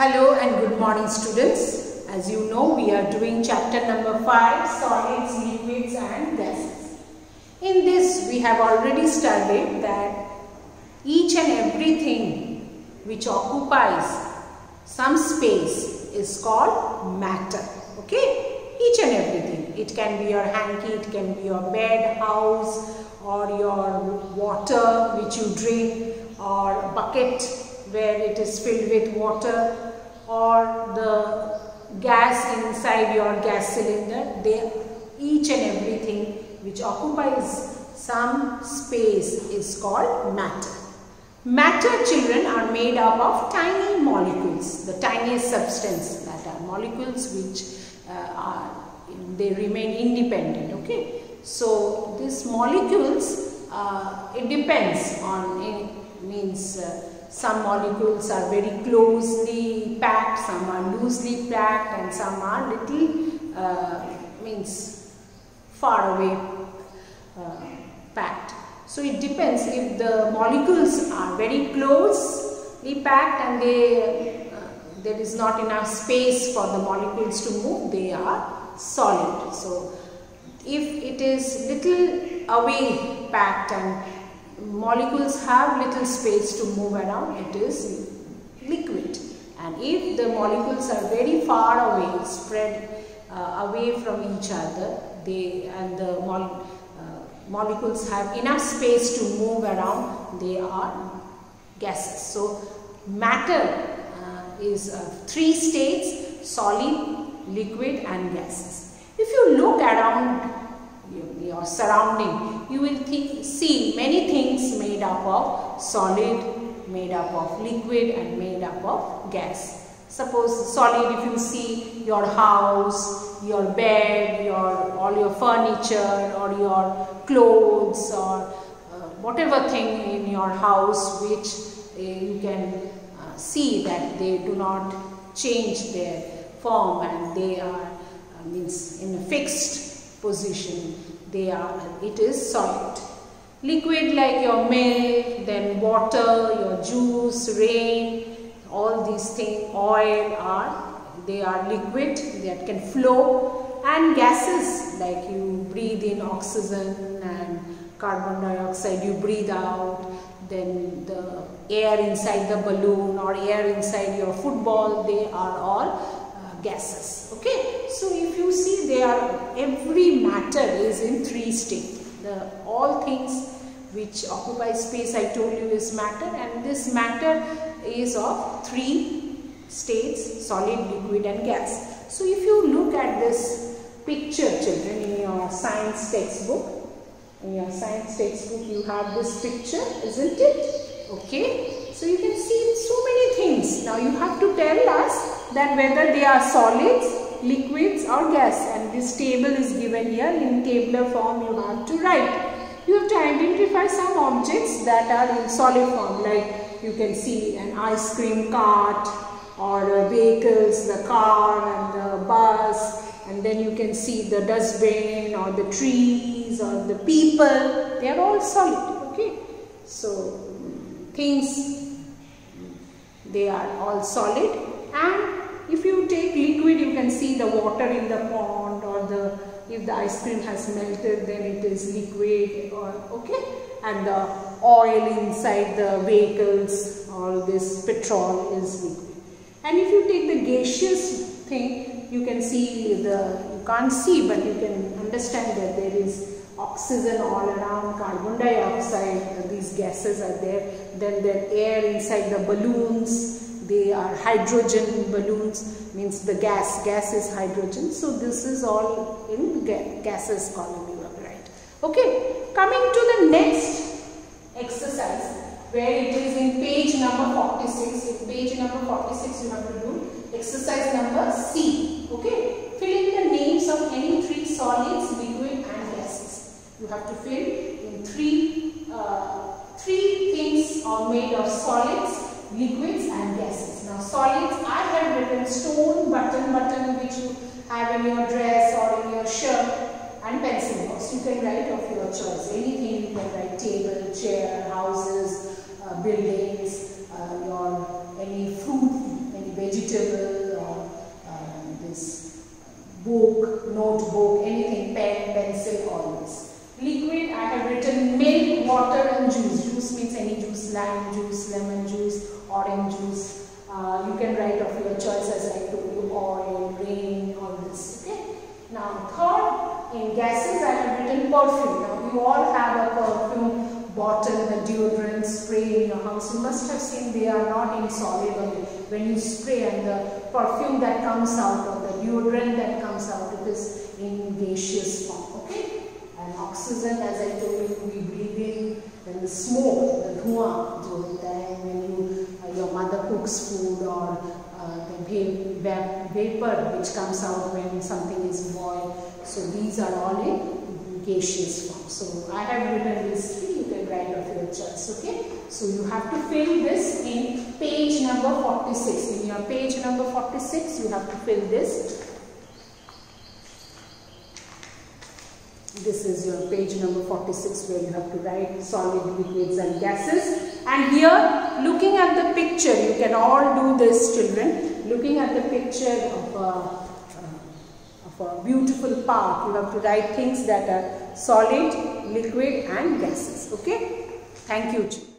Hello and good morning students. As you know, we are doing chapter number 5, solids, liquids and gases. In this we have already studied that each and everything which occupies some space is called matter. Okay? Each and everything. It can be your hanky, it can be your bed, house, or your water which you drink, or bucket where it is filled with water, or the gas inside your gas cylinder. Each and everything which occupies some space is called matter. Matter, children, are made up of tiny molecules, the tiniest substance, that are molecules which they remain independent. Okay, so these molecules, it depends on, it means some molecules are very closely packed, some are loosely packed, and some are little means far away packed. So it depends. If the molecules are very closely packed and there is not enough space for the molecules to move, they are solid. So if it is little away packed and molecules have little space to move around, it is liquid. And if the molecules are very far away, spread away from each other, the molecules have enough space to move around, they are gases. So matter is 3 states: solid, liquid and gases. If you look around your surrounding, you will see many things made up of solid, made up of liquid and made up of gas. Suppose solid, if you see your house, your bed, all your furniture or your clothes or whatever thing in your house which you can see that they do not change their form and they are means in a fixed position. It is solid. Liquid, like your milk, then water, your juice, rain, all these things, oil, they are liquid that can flow. And gases, like you breathe in oxygen and carbon dioxide you breathe out, then the air inside the balloon or air inside your football, they are all gases. Okay, so if you see, every matter is in 3 states. All things which occupy space, I told you, is matter, and this matter is of 3 states: solid, liquid and gas. So if you look at this picture, children, in your science textbook, you have this picture, isn't it? Okay, so you can see so many things. Now you have to tell us that whether they are solids, liquids or gas, and this table is given here in tabular form. You have to write. You have to identify some objects that are in solid form, like you can see an ice cream cart or vehicles, the car and the bus, and then you can see the dustbin or the trees or the people. They are all solid. Okay, so things, they are all solid. And if you take liquid, you can see the water in the pond, or if the ice cream has melted, then it is liquid, and the oil inside the vehicles, all this petrol is liquid. And if you take the gaseous thing, you can see you can't see, but you can understand that there is oxygen all around, carbon dioxide, these gases are there. Then the air inside the balloons, they are hydrogen balloons, means the gas is hydrogen. So this is all in gases column, you are right. Okay, coming to the next exercise, where it is in page number 46. In page number 46 you have to do exercise number C. Okay, fill in the names of any 3 solids, liquid and gases. You have to fill in 3 things are made of solids, liquids and gases. Now solids, I have written stone, button which you have in your dress or in your shirt, and pencil box. You can write of your choice. Anything you can write: table, chair, houses, buildings, any fruit, any vegetable. perfume. Now you all have a perfume bottle, a deodorant spray in your house. You must have seen they are not in solid only. When you spray, and the perfume that comes out, or the deodorant that comes out, it is in gaseous form. Okay? And oxygen, as I told you, we breathe in. Then the smoke, the धुआं जो होता है when your mother cooks food, or the vapor which comes out when something is boiled. So these are all in gaseous form. So I have written this three. You can write of your choice. Okay. So you have to fill this in page number 46. In your page number 46, you have to fill this. This is your page number 46, where you have to write solid, liquids and gases. And here, looking at the picture, you can all do this, children. Looking at the picture of a beautiful park, you have to write things that are solid, liquid and gases. Okay? Thank you, children.